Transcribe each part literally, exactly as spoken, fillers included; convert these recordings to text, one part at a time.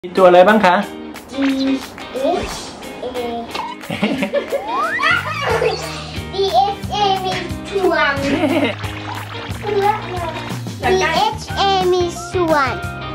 มีตัวอะไรบ้างคะ G H A D H A มีส่วน D H A มีส่วน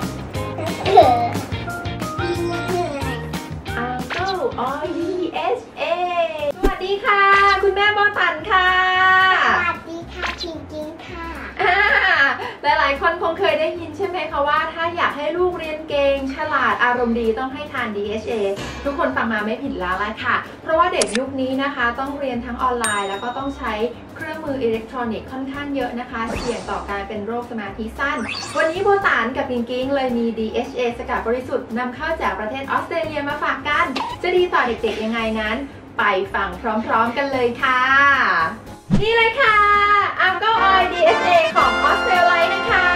อังเกิล อ ดี เอช เอ สวัสดีค่ะคุณแม่โบตันค่ะสวัสดีค่ะจริงๆค่ะหลายๆคนคงเคยได้ยินใช่ไหมคะว่าถ้าอยากให้ลูกเรียนเก่งฉลาดอารมณ์ดีต้องให้ทาน ดี เอช เอ ทุกคนฟังมาไม่ผิดแล้วละค่ะเพราะว่าเด็กยุคนี้นะคะต้องเรียนทั้งออนไลน์แล้วก็ต้องใช้เครื่องมืออิเล็กทรอนิกส์ค่อนข้างเยอะนะคะเสี่ยงต่อการเป็นโรคสมาธิสั้นวันนี้โบตานกับกิงกิงเลยมี ดี เอช เอ สกัดบริสุทธิ์นำเข้าจากประเทศออสเตรเลียมาฝากกันจะดีต่อเด็กๆยังไงนั้นไปฟังพร้อมๆกันเลยค่ะนี่เลยค่ะอัลกอฮอล์ ดี เอช เอ ของออสเตรเลียนะคะ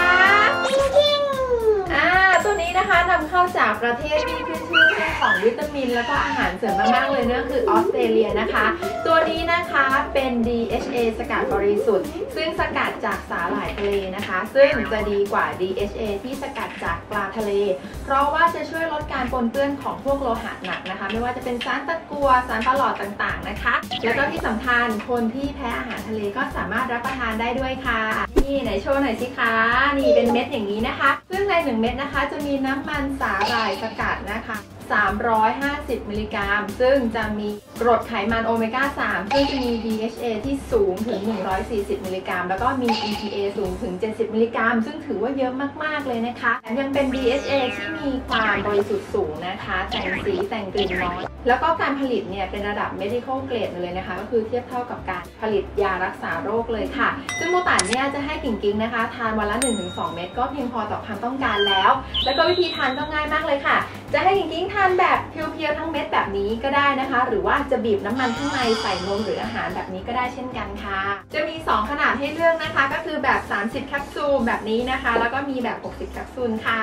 อ่าตัวนี้นะคะนำเข้าจากประเทศที่ขึ้นชื่อเรื่องของวิตามินแล้วก็อาหารเสริมมากๆเลยนั่นคือออสเตรเลียนะคะตัวนี้นะคะเป็น ดี เอช เอ สกัดบริสุทธิ์ซึ่งสกัดจากสาหร่ายทะเลนะคะซึ่งจะดีกว่า ดี เอช เอ ที่สกัดจากปลาทะเลเพราะว่าจะช่วยลดการปนเปื้อนของพวกโลหะหนักนะคะไม่ว่าจะเป็นสารตะกั่วสารปลาหลอดต่างๆนะคะแล้วก็ที่สำคัญคนที่แพ้อาหารทะเลก็สามารถรับประทานได้ด้วยค่ะนี่ไหนโชว์หน่อยสิคะนี่เป็นเม็ดอย่างนี้นะคะซึ่งในหนึ่งเม็ดนะคะจะมีน้ำมันสาหร่ายสกัดนะคะสามร้อยห้าสิบมิลลิกรัมซึ่งจะมีกรดไขมันโอเมก้าสามซึ่งจะมี ดี เอช เอ ที่สูงถึงหนึ่งร้อยสี่สิบมิลลิกรัมแล้วก็มี อี พี เอ สูงถึงเจ็ดสิบมิลลิกรัมซึ่งถือว่าเยอะมากๆเลยนะคะแถมยังเป็น ดี เอช เอ ที่มีความบริสุทธิ์สูงนะคะแต่งสีแต่งกลิ่นน้อยแล้วก็การผลิตเนี่ยเป็นระดับ medical grade เลยนะคะก็คือเทียบเท่ากับการผลิตยารักษาโรคเลยค่ะซึ่งโมตันเนี่ยจะให้กิ่งกิ๊งนะคะทานวันละ หนึ่งถึงสอง เม็ดก็เพียงพอต่อความต้องการแล้วแล้วก็วิธีทานก็ง่ายมากเลยค่ะจะให้กิ่งกิ๊งทานแบบเพียวๆทั้งเม็ดแบบนี้ก็ได้นะคะหรือว่าจะบีบน้ำมันข้างในใส่นมหรืออาหารแบบนี้ก็ได้เช่นกันค่ะจะมีสองขนาดให้เลือกนะคะก็คือแบบสามสิบแคปซูลแบบนี้นะคะแล้วก็มีแบบหกสิบแคปซูลค่ะ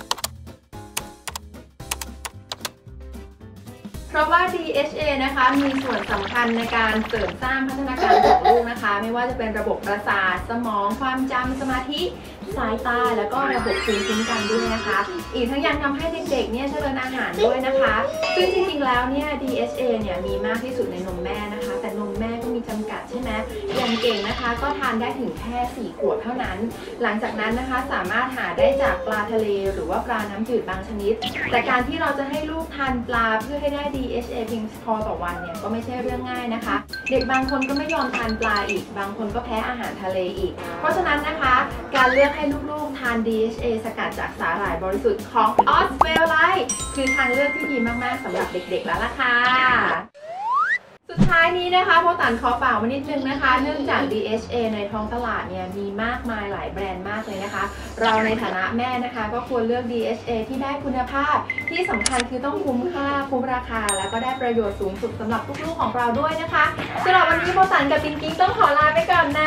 เพราะว่า ดี เอช เอ นะคะมีส่วนสำคัญในการเสริมสร้างพัฒนาการของลูกนะคะไม่ว่าจะเป็นระบบประสาทสมองความจำสมาธิสายตาแล้วก็ระบบภูมิคุ้มกันด้วยนะคะอีกทั้งยังทำให้เด็กๆเนี่ยเจริญอาหารด้วยนะคะซึ่งจริงๆแล้วเนี่ย ดี เอช เอ เนี่ยมีมากที่สุดในนมแม่นะคะแต่นมแม่ก็มีจำกัดใช่ไหมอย่างเก่งนะคะก็ทานได้ถึงแค่สี่ขวบเท่านั้นหลังจากนั้นนะคะสามารถหาได้จากปลาทะเลหรือว่าปลาน้ำจืดบางชนิดแต่การที่เราจะให้ลูกทานปลาเพื่อให้ได้ ดี เอช เอ เพียงพอต่อวันเนี่ยก็ไม่ใช่เรื่องง่ายนะคะเด็กบางคนก็ไม่ยอมทานปลาอีกบางคนก็แพ้อาหารทะเลอีกเพราะฉะนั้นนะคะการเลือกให้ลูกๆทาน ดี เอช เอ สกัดจากสาหร่ายบริสุทธิ์ของออสเวลไลท์คือทางเลือกที่ดีมากๆสำหรับเด็กๆแล้วล่ะค่ะสุดท้ายนี้นะคะโบตันขอฝากไว้นิดนึงนะคะเนื่องจาก ดี เอช เอ ในท้องตลาดเนี่ยมีมากมายหลายแบรนด์มากเลยนะคะเราในฐานะแม่นะคะก็ควรเลือก ดี เอช เอ ที่ได้คุณภาพที่สำคัญคือต้องคุ้มค่าคุ้มราคาแล้วก็ได้ประโยชน์สูงสุดสำหรับลูกๆของเราด้วยนะคะสำหรับวันนี้โบตันกับกิงกิงต้องขอลาไปก่อนนะ